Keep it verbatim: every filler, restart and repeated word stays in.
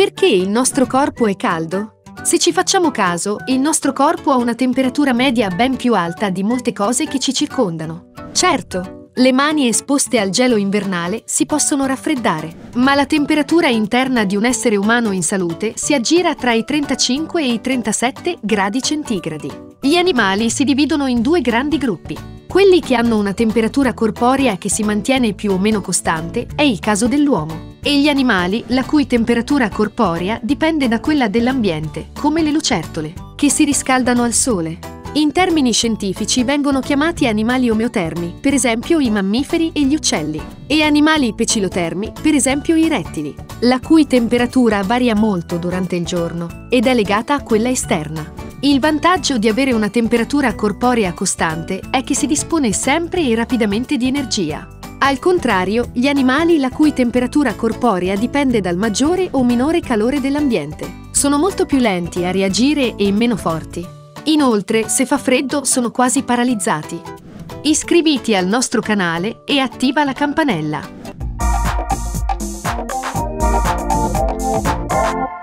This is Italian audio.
Perché il nostro corpo è caldo? Se ci facciamo caso, il nostro corpo ha una temperatura media ben più alta di molte cose che ci circondano. Certo, le mani esposte al gelo invernale si possono raffreddare, ma la temperatura interna di un essere umano in salute si aggira tra i trentacinque e i trentasette gradi centigradi. Gli animali si dividono in due grandi gruppi. Quelli che hanno una temperatura corporea che si mantiene più o meno costante è il caso dell'uomo, e gli animali la cui temperatura corporea dipende da quella dell'ambiente, come le lucertole, che si riscaldano al sole. In termini scientifici vengono chiamati animali omeotermi, per esempio i mammiferi e gli uccelli, e animali pecilotermi, per esempio i rettili, la cui temperatura varia molto durante il giorno ed è legata a quella esterna. Il vantaggio di avere una temperatura corporea costante è che si dispone sempre e rapidamente di energia. Al contrario, gli animali la cui temperatura corporea dipende dal maggiore o minore calore dell'ambiente sono molto più lenti a reagire e meno forti. Inoltre, se fa freddo, sono quasi paralizzati. Iscriviti al nostro canale e attiva la campanella.